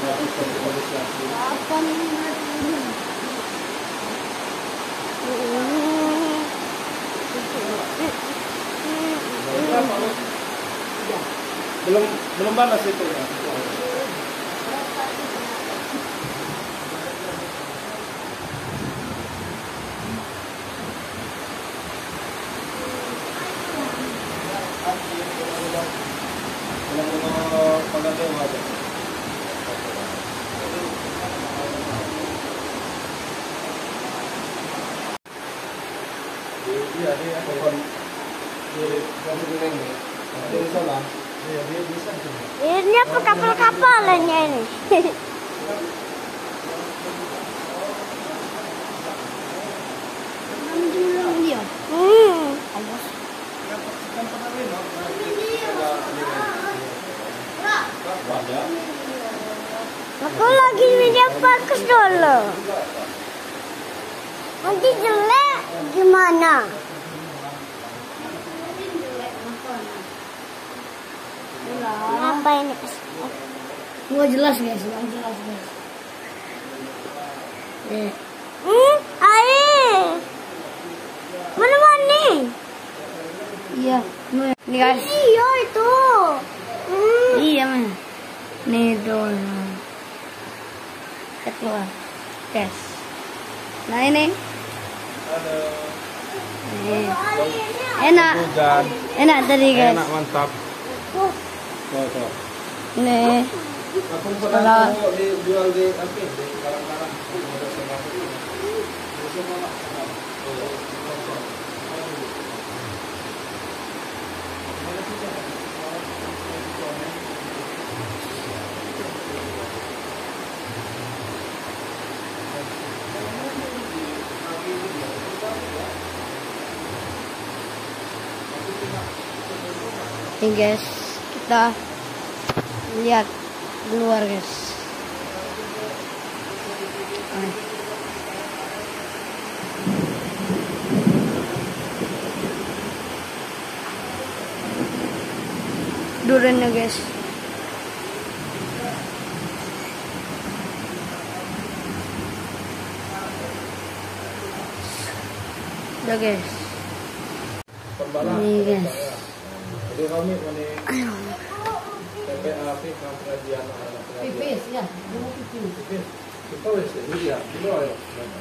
Belum panas itu ya. Ini apa kapal-kapalannya ini? Aku lagi video bagus dulu. Nanti jelek gimana? Apa ini? Nggak jelas guys, nggak jelas guys. Air. Mana nih? Iya, nih guys. Iya itu. Iya man. Nih tuh. Keluar. Guys. Nah ini. Nih. Enak. Enak tadi guys. Enak mantap. Tuh. Nih. Kalau dijual di kalang-kalang. Nih guys, kita lihat keluar guys. Duriannya guys. Udah guys. Ini guys. Jadi kami TPA pengajian Pipis ya, pipis. Kita wes ya, dulu ayo.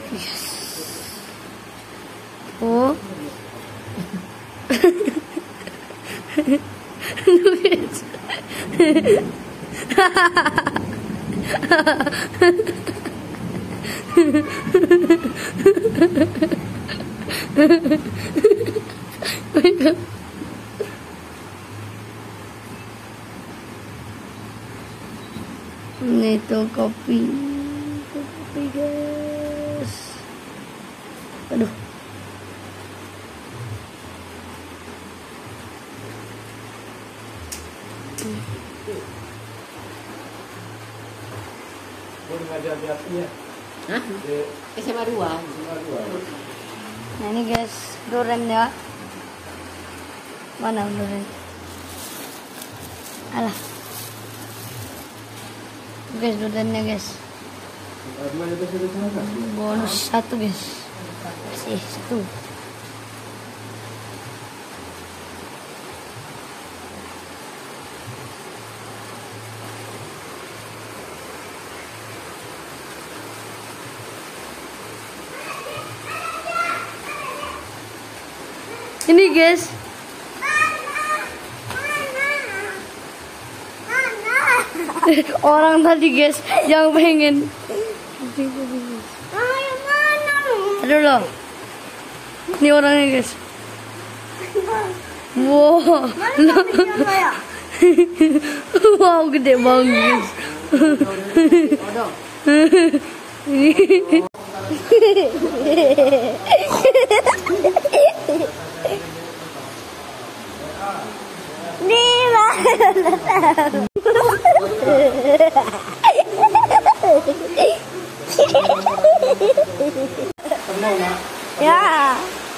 Oh. Ini tuh kopi guys. Aduh. Boleh ngajar di apinya. Hah? SMA 2. Nah ini guys, duriannya. Mana durian? Alah. Guys, duriannya guys. Bonus 1 guys. Sih 1. Ini guys. Orang tadi guys yang pengen. Aduh loh. Ini orangnya guys. Wow. Wow, gede banget guys. Ya.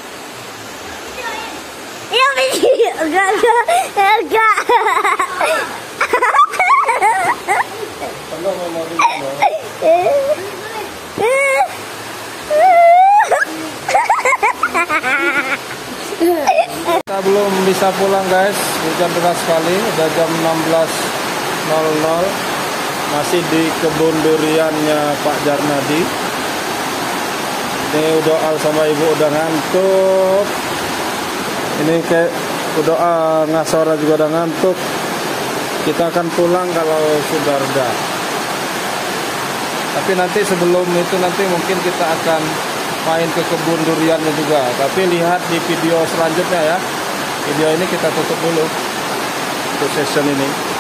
Iya, enggak. Ano memori mo? Kita belum bisa pulang guys, hujan deras sekali, udah jam 16.00. Masih di kebun duriannya Pak Jarnadi. Ini udah Al sama ibu udah ngantuk. Ini kayak udah Ngasora juga udah ngantuk. Kita akan pulang kalau sudah reda. Tapi nanti sebelum itu nanti mungkin kita akan main ke kebun duriannya juga. Tapi lihat di video selanjutnya ya. Video ini kita tutup dulu untuk session ini.